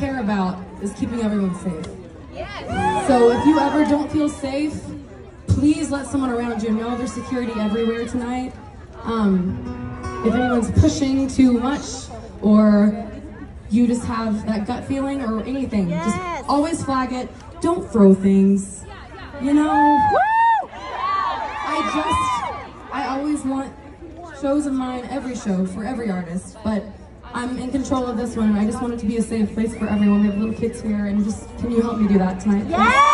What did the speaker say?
care about is keeping everyone safe. So if you ever don't feel safe, please let someone around you know there's security everywhere tonight. If anyone's pushing too much, or you just have that gut feeling or anything, just always flag it. Don't throw things, you know? I always want shows of mine, every show, for every artist, but I'm in control of this one, and I just want it to be a safe place for everyone. We have little kids here, and just, can you help me do that tonight?